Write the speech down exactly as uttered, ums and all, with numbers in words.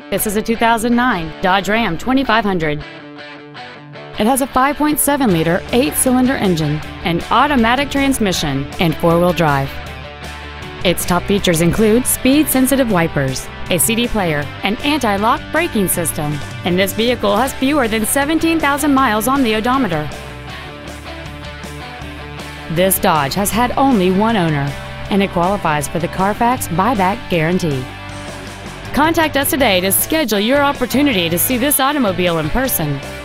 This is a two thousand nine Dodge Ram twenty-five hundred. It has a five point seven liter eight-cylinder engine, an automatic transmission, and four-wheel drive. Its top features include speed-sensitive wipers, a C D player, an anti-lock braking system, and this vehicle has fewer than seventeen thousand miles on the odometer. This Dodge has had only one owner, and it qualifies for the Carfax buyback guarantee. Contact us today to schedule your opportunity to see this automobile in person.